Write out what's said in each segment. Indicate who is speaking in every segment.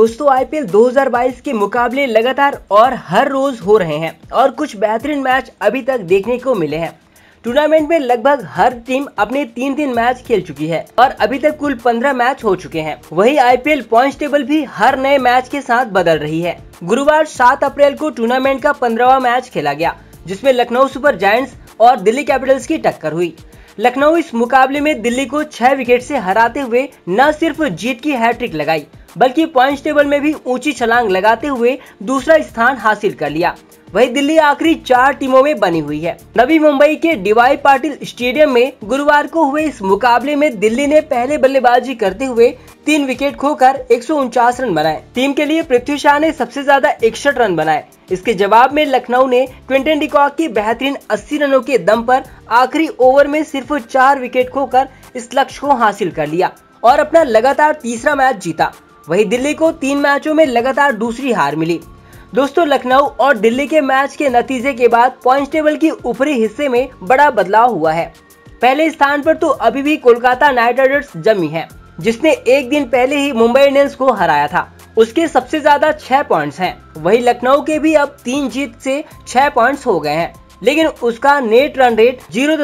Speaker 1: दोस्तों आईपीएल 2022 के मुकाबले लगातार और हर रोज हो रहे हैं और कुछ बेहतरीन मैच अभी तक देखने को मिले हैं। टूर्नामेंट में लगभग हर टीम अपने 3 मैच खेल चुकी है और अभी तक कुल 15 मैच हो चुके हैं। वहीं आईपीएल पॉइंट्स टेबल भी हर नए मैच के साथ बदल रही है। गुरुवार 7 अप्रैल को टूर्नामेंट का 15वां मैच खेला गया, जिसमें लखनऊ सुपर जायंट्स और दिल्ली कैपिटल्स की टक्कर हुई। लखनऊ इस मुकाबले में दिल्ली को 6 विकेट से हराते हुए न सिर्फ जीत की हैट्रिक लगाई, बल्कि पॉइंट्स टेबल में भी ऊंची छलांग लगाते हुए दूसरा स्थान हासिल कर लिया। वही दिल्ली आखिरी 4 टीमों में बनी हुई है। नवी मुंबई के डीवाई पाटिल स्टेडियम में गुरुवार को हुए इस मुकाबले में दिल्ली ने पहले बल्लेबाजी करते हुए 3 विकेट खोकर 149 रन बनाए। टीम के लिए पृथ्वी शॉ ने सबसे ज्यादा 61 रन बनाए। इसके जवाब में लखनऊ ने क्विंटन डिकॉक की बेहतरीन 80 रनों के दम पर आखिरी ओवर में सिर्फ 4 विकेट खोकर इस लक्ष्य को हासिल कर लिया और अपना लगातार तीसरा मैच जीता। वहीं दिल्ली को 3 मैचों में लगातार दूसरी हार मिली। दोस्तों लखनऊ और दिल्ली के मैच के नतीजे के बाद पॉइंट्स टेबल की ऊपरी हिस्से में बड़ा बदलाव हुआ है। पहले स्थान पर तो अभी भी कोलकाता नाइट राइडर्स जमी है, जिसने एक दिन पहले ही मुंबई इंडियंस को हराया था। उसके सबसे ज्यादा 6 पॉइंट्स हैं। वहीं लखनऊ के भी अब 3 जीत से 6 पॉइंट्स हो गए हैं, लेकिन उसका नेट रन रेट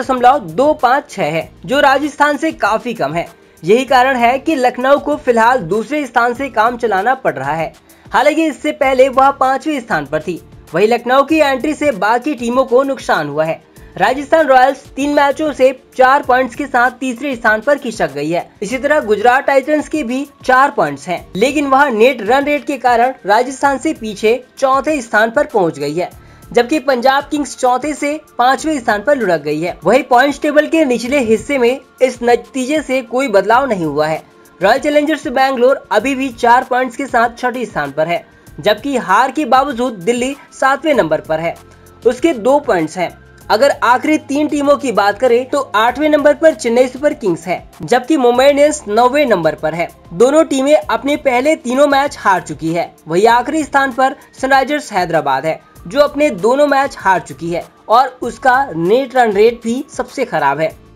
Speaker 1: 0.256 है, जो राजस्थान से काफी कम है। यही कारण है कि लखनऊ को फिलहाल दूसरे स्थान से काम चलाना पड़ रहा है। हालांकि इससे पहले वह 5वें स्थान पर थी। वहीं लखनऊ की एंट्री से बाकी टीमों को नुकसान हुआ है। राजस्थान रॉयल्स 3 मैचों से 4 पॉइंट्स के साथ तीसरे स्थान पर खिसक गई है। इसी तरह गुजरात टाइटंस के भी 4 पॉइंट्स हैं, लेकिन वह नेट रन रेट के कारण राजस्थान से पीछे 4थे स्थान पर पहुंच गई है, जबकि पंजाब किंग्स 4थे से 5वें स्थान पर लुढ़क गई है। वही पॉइंट्स टेबल के निचले हिस्से में इस नतीजे से कोई बदलाव नहीं हुआ है। रॉयल चैलेंजर्स बैंगलोर अभी भी 4 पॉइंट्स के साथ 6ठे स्थान पर है, जबकि हार के बावजूद दिल्ली 7वें नंबर पर है। उसके 2 पॉइंट्स हैं। अगर आखिरी 3 टीमों की बात करें तो 8वें नंबर पर चेन्नई सुपर किंग्स है, जबकि मुंबई इंडियंस 9वें नंबर पर है। दोनों टीमें अपने पहले 3 मैच हार चुकी है। वही आखिरी स्थान पर सनराइजर्स हैदराबाद है, जो अपने दोनों मैच हार चुकी है और उसका नेट रन रेट भी सबसे खराब है।